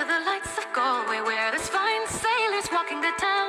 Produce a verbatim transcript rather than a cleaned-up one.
the lights of Galway, where there's fine sailors walking the town.